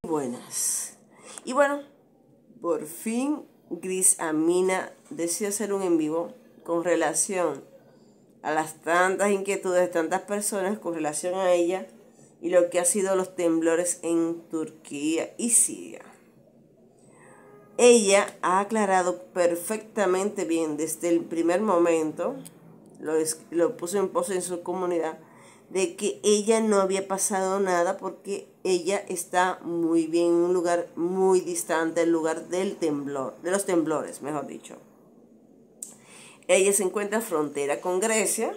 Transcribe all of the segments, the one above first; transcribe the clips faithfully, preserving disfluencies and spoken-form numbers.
Buenas. Y bueno, por fin Gris Amina decidió hacer un en vivo con relación a las tantas inquietudes de tantas personas con relación a ella y lo que ha sido los temblores en Turquía y Siria. Ella ha aclarado perfectamente bien desde el primer momento, lo, es, lo puso en pos en su comunidad, de que ella no había pasado nada porque ella está muy bien en un lugar muy distante del lugar del temblor, de los temblores, mejor dicho. Ella se encuentra frontera con Grecia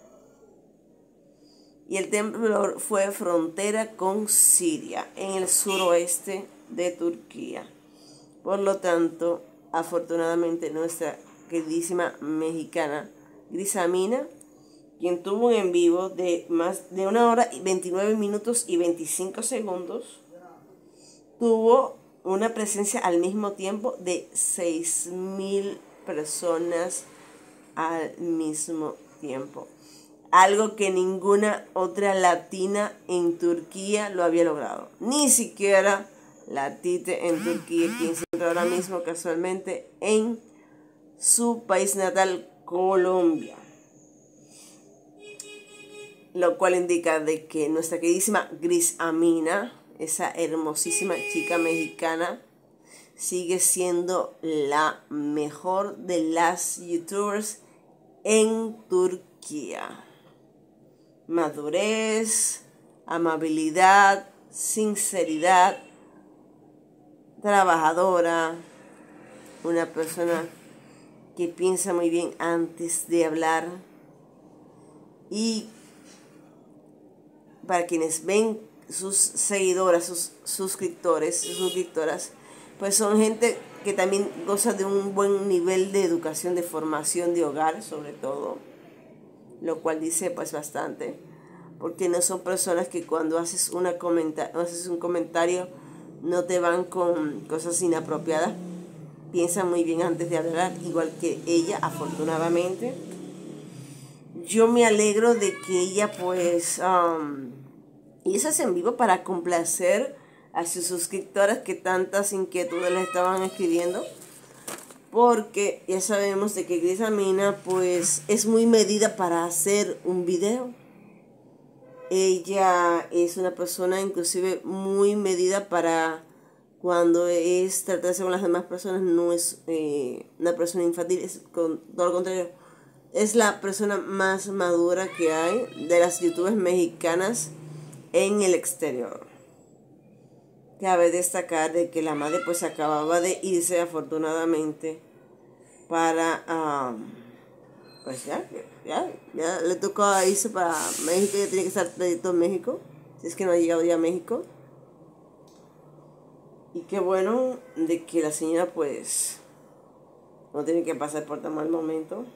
y el temblor fue frontera con Siria, en el suroeste de Turquía. Por lo tanto, afortunadamente nuestra queridísima mexicana Gris Amina, quien tuvo un en vivo de más de una hora y veintinueve minutos y veinticinco segundos, tuvo una presencia al mismo tiempo de seis mil personas al mismo tiempo. Algo que ninguna otra latina en Turquía lo había logrado. Ni siquiera la Tite en Turquía, quien se encuentra ahora mismo casualmente en su país natal, Colombia. Lo cual indica de que nuestra queridísima Gris Amina, esa hermosísima chica mexicana, sigue siendo la mejor de las youtubers en Turquía. Madurez, amabilidad, sinceridad, trabajadora, una persona que piensa muy bien antes de hablar. Y para quienes ven sus seguidoras, sus suscriptores, sus suscriptoras, pues son gente que también goza de un buen nivel de educación, de formación de hogar, sobre todo, lo cual dice pues bastante, porque no son personas que cuando haces, una comenta haces un comentario no te van con cosas inapropiadas, piensan muy bien antes de hablar, igual que ella, afortunadamente. Yo me alegro de que ella pues um, y eso es en vivo para complacer a sus suscriptoras que tantas inquietudes le estaban escribiendo, porque ya sabemos de que Gris Amina pues es muy medida para hacer un video. Ella es una persona inclusive muy medida para cuando es tratarse con las demás personas, no es eh, una persona infantil, es con todo lo contrario. Es la persona más madura que hay de las youtubers mexicanas en el exterior. Cabe destacar de que la madre pues acababa de irse afortunadamente para um, pues ya, ya, ya le tocó irse para México, ya tiene que estar todo en México, si es que no ha llegado ya a México. Y qué bueno de que la señora pues no tiene que pasar por tan mal momento.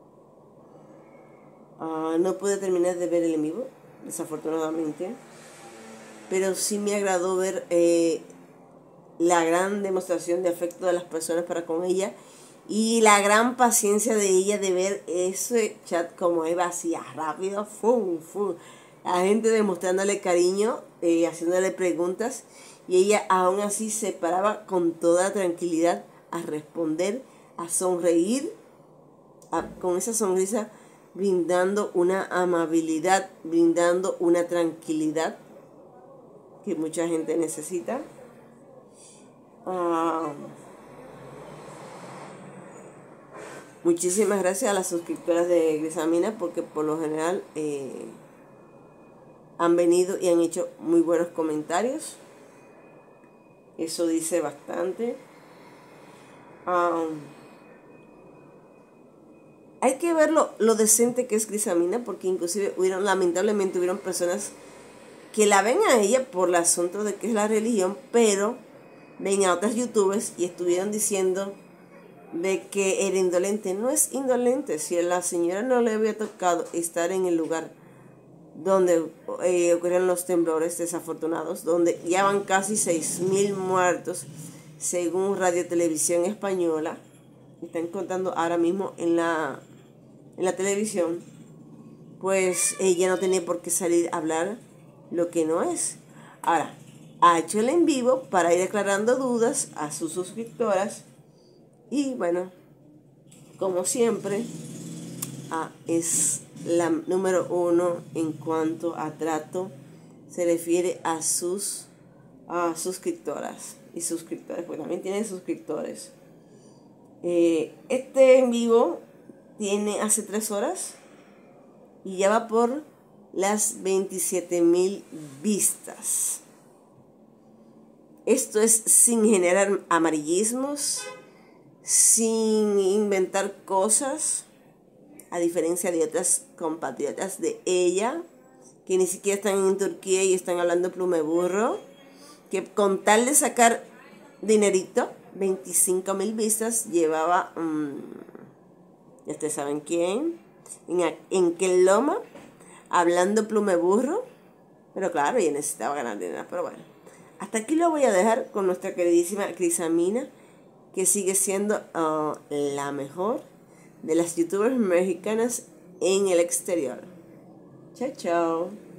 Uh, no pude terminar de ver el en vivo, desafortunadamente, pero sí me agradó ver eh, la gran demostración de afecto de las personas para con ella y la gran paciencia de ella de ver ese chat como Eva hacía rápido, fum, fum, la gente demostrándole cariño, eh, haciéndole preguntas, y ella aún así se paraba con toda la tranquilidad a responder, a sonreír, a, con esa sonrisa, brindando una amabilidad, brindando una tranquilidad que mucha gente necesita. Uh, muchísimas gracias a las suscriptoras de Gris Amina, porque por lo general eh, han venido y han hecho muy buenos comentarios. Eso dice bastante. Um, Hay que ver lo, lo decente que es Gris Amina, porque inclusive hubieron, lamentablemente hubieron personas que la ven a ella por el asunto de que es la religión, pero ven a otras youtubers y estuvieron diciendo de que era indolente. No es indolente. Si a la señora no le había tocado estar en el lugar donde eh, ocurrieron los temblores desafortunados, donde ya van casi seis mil muertos, según Radio Televisión Española, están contando ahora mismo en la en la televisión, pues ella no tenía por qué salir a hablar lo que no es. Ahora, ha hecho el en vivo para ir aclarando dudas a sus suscriptoras. Y bueno, como siempre, ah, es la número uno en cuanto a trato se refiere a sus a suscriptoras y suscriptores, porque también tiene suscriptores. Eh, este en vivo tiene hace tres horas y ya va por las veintisiete mil vistas. Esto es sin generar amarillismos, sin inventar cosas, a diferencia de otras compatriotas de ella, que ni siquiera están en Turquía y están hablando plume burro, que con tal de sacar dinerito, veinticinco mil vistas, llevaba, um, ya ustedes saben quién, en, en qué loma, hablando plume burro, pero claro, ella necesitaba ganar dinero, pero bueno. Hasta aquí lo voy a dejar con nuestra queridísima Crisamina, que sigue siendo uh, la mejor de las youtubers mexicanas en el exterior. Chao, chao.